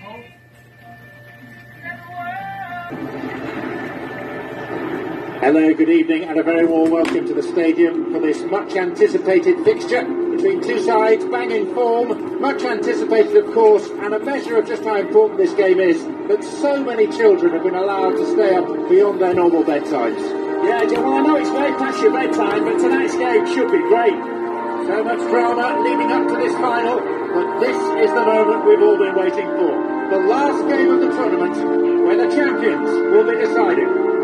Hello, good evening and a very warm welcome to the stadium for this much anticipated fixture between two sides banging form, much anticipated of course, and a measure of just how important this game is that so many children have been allowed to stay up beyond their normal bedtimes. Yeah, well, I know it's way past your bedtime, but tonight's game should be great. So much drama leading up to this final, but this is the moment we've all been waiting for. The last game of the tournament where the champions will be decided.